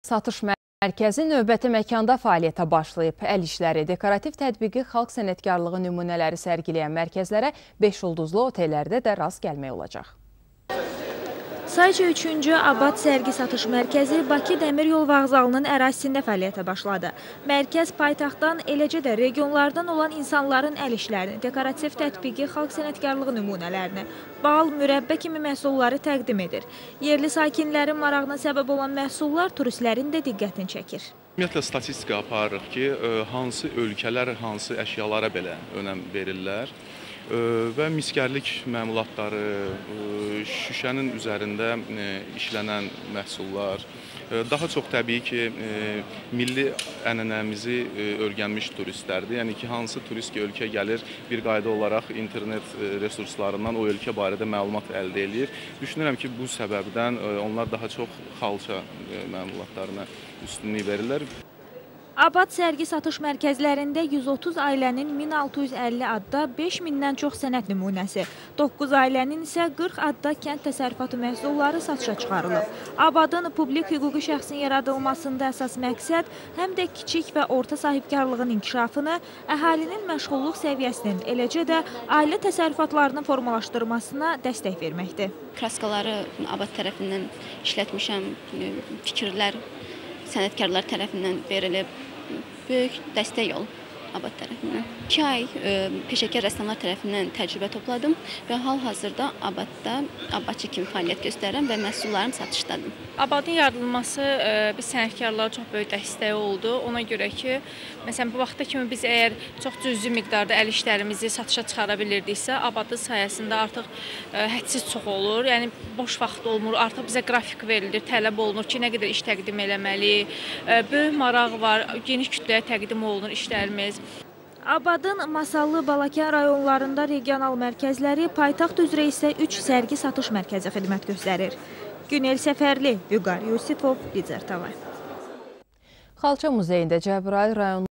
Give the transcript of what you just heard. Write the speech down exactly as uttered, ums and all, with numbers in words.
Satış mərkəzi növbəti məkanda fəaliyyətə başlayıb. Əl işləri, dekorativ tətbiqi, xalq sənətkarlığı nümunələri sərgiləyən mərkəzlərə beş ulduzlu otellərdə də rast gəlmək olacaq. Sayca üçüncü Abad Sərgi Satış Mərkəzi Bakı Dəmir Yol Vağzalının ərazisində fəaliyyətə başladı. Mərkəz paytaxtdan, eləcə də regionlardan olan insanların əl işlərini, dekorativ tətbiqi, xalq sənətkarlığı nümunələrini, bal, mürəbbə kimi məhsulları təqdim edir. Yerli sakinlərin marağına səbəb olan məhsullar turistlərin də diqqətini çəkir. Ümumiyyətlə, statistika aparırıq ki, hansı ölkələr, hansı əşyalara belə önəm verirlər və miskərlik məmulatları, şüşənin üzərində işlənən məhsullar, daha çox təbii ki, milli ənənəmizi öyrənmiş turistlərdir. Yəni ki, hansı turist ki, ölkə gəlir, bir qayda olaraq internet resurslarından o ölkə barədə məlumat əldə edir. Düşünürəm ki, bu səbəbdən onlar daha çox xalça məmulatlarına üstünlük verirlər. Abad Sərgi Satış Mərkəzlərində yüz otuz ailənin min altı yüz əlli adda beş mindən çox sənət nümunəsi, doqquz ailənin isə qırx adda kənd təsərrüfatı məhsulları satışa çıxarılıb. Abadın publik hüquqi şəxsin yaradılmasında əsas məqsəd həm də kiçik və orta sahibkarlığın inkişafını, əhalinin məşğulluq səviyyəsinin, eləcə də ailə təsərrüfatlarının formalaşdırmasına dəstək verməkdir. Kraskaları Abad tərəfindən işlətmişəm, fikirlər sənətkarlar tərəfindən verilib, böyük dəstək olub Abad tərəfindən. İki ay peşəkar rəssamlar tərəfindən təcrübə topladım və hal-hazırda Abadda Abadçı kimi fəaliyyət göstərirəm və məhsullarım satışdadır. Abadın yaradılması biz sənətkarlara çox böyük dəstəyi oldu. Ona görə ki, məsələn, bu vaxta kimi biz əgər çox cüzi miqdarda əl işlərimizi satışa çıxara bilirdiksə, Abadın sayəsində artıq hədsiz çox olur. Yəni, boş vaxt olmur, artıq bizə qrafik verilir, tələb olunur ki, nə qədər iş təqdim eləməli. Böyük maraq var, geniş kütləyə təqdim olunur işlərimiz. Abadın Masallı, Balakən rayonlarında regional mərkəzləri, paytaxt üzrə isə üç sərgi satış mərkəzi xidmət göstərir. Günel Səfərli, Vüqar Yusifov, Lidzər Tava. Xalça muzeyində Cəbrayıl rayonu